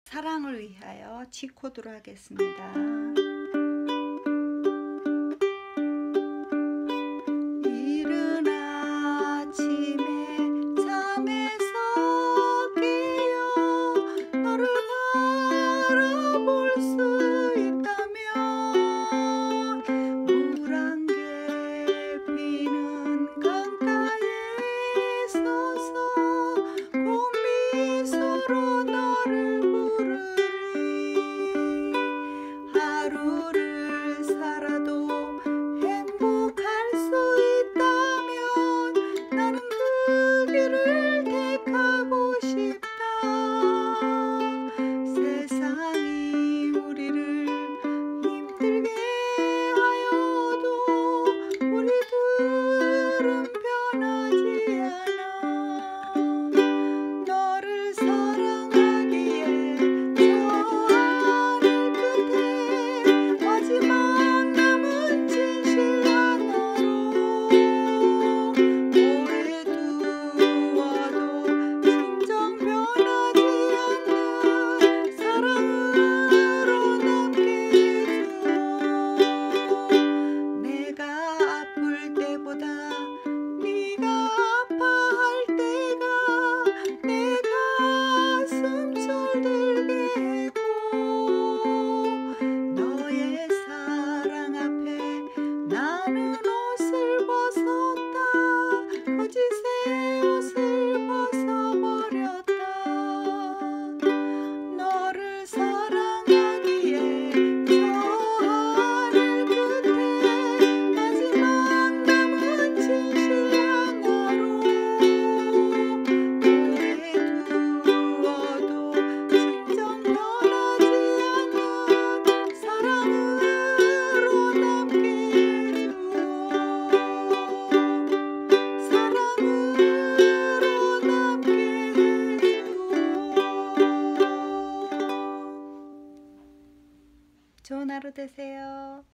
사랑을 위하여 G 코드로 하겠습니다. 이른 아침에 잠에서 깨어 너를 바라볼 수 있다면 물 한 개 피는 강가에 서서 꽃미소로 너를 부르리. 하루를 살아도 행복할 수 있다면 나는 그 길을 택하고 싶다. 세상이 우리를 힘들게 하여도 우리들은 변하지 않아. 너를 사랑하기에 저 하늘 끝에 마지막 남은 진실 하나로 오래 두어도 진정 변하지 않는 사랑으로 남게 해줘. 내가 아플 때보다 네가 아파할 때가 내 가슴 철들게 했고 너의 사랑 앞에 나는 옷을 벗었다. 거짓의 옷을 벗어버렸다. 너를 사랑하기에 저 하늘 끝에 마지막 남은 진실 하나로 오래 두어도 진정 변하지 않는 사랑으로 남게 해주오. 사랑으로 남게 해주오. 좋은 하루 되세요.